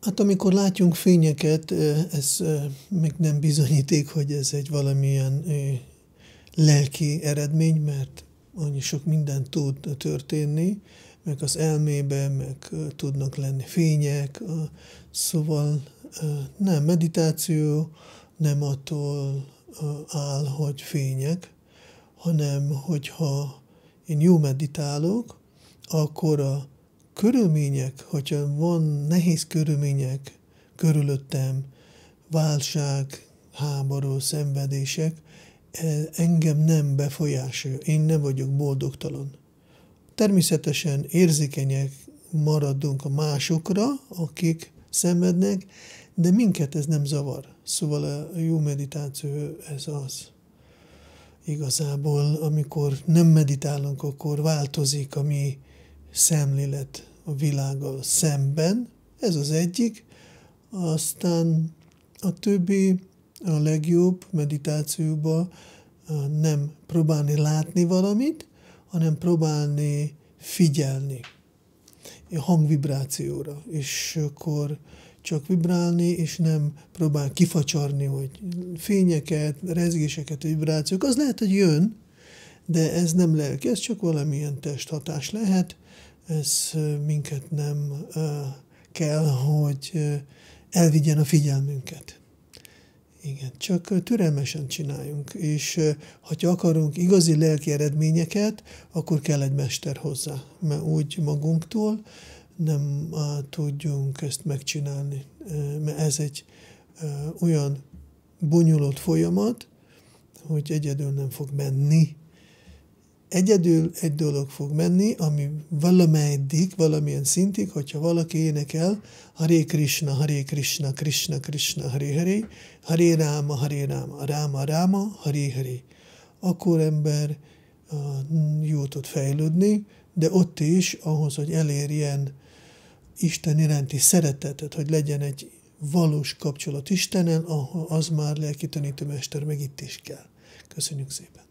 Hát amikor látjunk fényeket, ez még nem bizonyíték, hogy ez egy valamilyen lelki eredmény, mert annyi sok minden tud történni, meg az elmébe, meg tudnak lenni fények, szóval nem meditáció, nem attól áll, hogy fények, hanem hogyha én jó meditálok, akkor a körülmények, hogyha van nehéz körülmények körülöttem, válság, háború, szenvedések, engem nem befolyásolja, én nem vagyok boldogtalan. Természetesen érzékenyek maradunk a másokra, akik szenvednek, de minket ez nem zavar. Szóval a jó meditáció ez az. Igazából, amikor nem meditálunk, akkor változik a mi szemlélet a világgal szemben. Ez az egyik. Aztán a többi, a legjobb meditációban nem próbálni látni valamit, hanem próbálni figyelni a hangvibrációra, és akkor csak vibrálni, és nem próbál kifacsarni, hogy fényeket, rezgéseket, vibrációk, az lehet, hogy jön, de ez nem lelki, ez csak valamilyen testhatás lehet, ez minket nem kell, hogy elvigyen a figyelmünket. Igen, csak türelmesen csináljunk, és ha akarunk igazi lelki eredményeket, akkor kell egy mester hozzá, mert úgy magunktól nem tudjunk ezt megcsinálni, mert ez egy olyan bonyolult folyamat, hogy egyedül nem fog menni. Egyedül egy dolog fog menni, ami valamelyik, valamilyen szintig, hogyha valaki énekel Hare Krishna, Krishna Krishna, Hare Hare, Hare Rama, Rama Rama, Hare Hare. Akkor ember jó tud fejlődni, de ott is, ahhoz, hogy elérjen Isten iránti szeretetet, hogy legyen egy valós kapcsolat Istennel, az már lelki tanítómester, meg itt is kell. Köszönjük szépen!